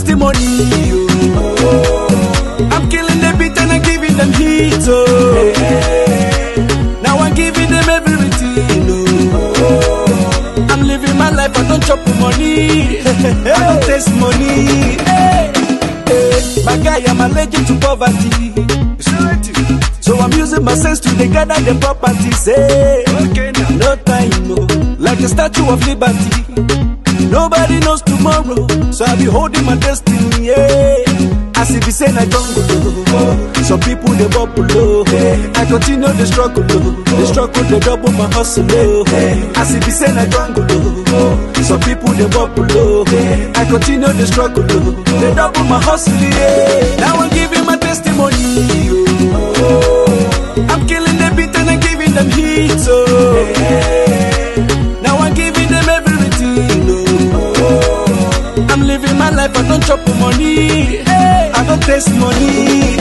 testimony. Oh. I'm killing the beat and I'm giving them heat. Oh. Now I'm giving them everything. Oh. I'm living my life, I don't chop money. I don't taste money. My guy, I'm allergic to poverty. So I'm using my sense to gather the properties. Hey, okay, no time, no. Like a statue of liberty. Nobody knows tomorrow, so I'll be holding my destiny. Yeah. As if it's saying I don't go. Some people they bubble low. I continue the struggle. The struggle they double my hustle. As if it's saying I don't go. Some people they bubble low. I continue the struggle. They double my hustle. Now I'm giving my testimony. I'm killing the beat and I'm giving them heat. Now I'm giving them everything. I'm living my life, I don't chop money. I don't taste money.